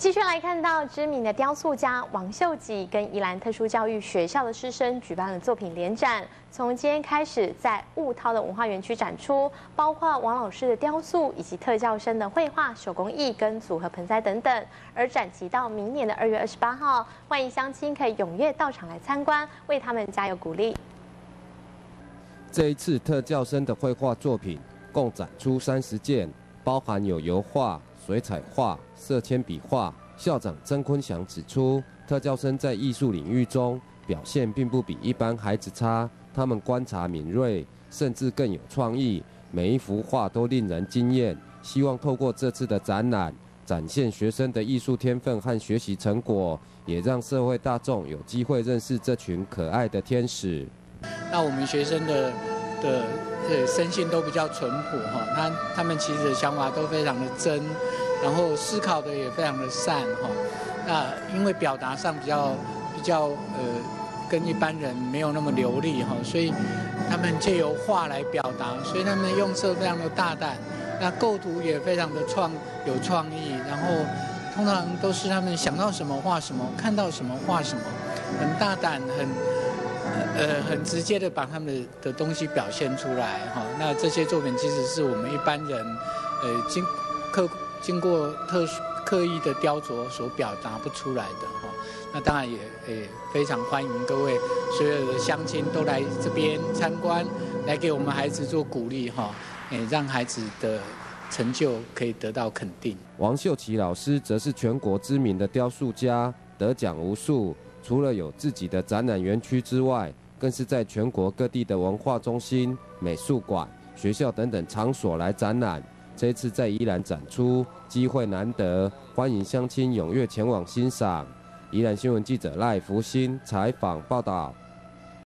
继续来看到知名的雕塑家王秀吉跟宜兰特殊教育学校的师生举办了作品联展，从今天开始在雾涛的文化园区展出，包括王老师的雕塑以及特教生的绘画、手工艺跟组合盆栽等等。而展期到明年的2月28号，欢迎乡亲可以踊跃到场来参观，为他们加油鼓励。 这一次特教生的绘画作品共展出30件，包含有油画、水彩画、色铅笔画。校长曾坤祥指出，特教生在艺术领域中表现并不比一般孩子差，他们观察敏锐，甚至更有创意，每一幅画都令人惊艳。希望透过这次的展览，展现学生的艺术天分和学习成果，也让社会大众有机会认识这群可爱的天使。 那我们学生的生性都比较淳朴哈，他们其实的想法都非常的真，然后思考的也非常的善哈。那因为表达上比较跟一般人没有那么流利哈，所以他们借由画来表达，所以他们用色非常的大胆，那构图也非常的有创意，然后通常都是他们想到什么画什么，看到什么画什么，很大胆很直接的把他们的东西表现出来哈。那这些作品其实是我们一般人经过刻意的雕琢所表达不出来的哈。那当然也非常欢迎各位所有的乡亲都来这边参观，来给我们孩子做鼓励哈，让孩子的成就可以得到肯定。 王秀琪老师则是全国知名的雕塑家，得奖无数。除了有自己的展览园区之外，更是在全国各地的文化中心、美术馆、学校等等场所来展览。这一次在宜兰展出，机会难得，欢迎乡亲踊跃前往欣赏。宜兰新闻记者赖福兴采访报道。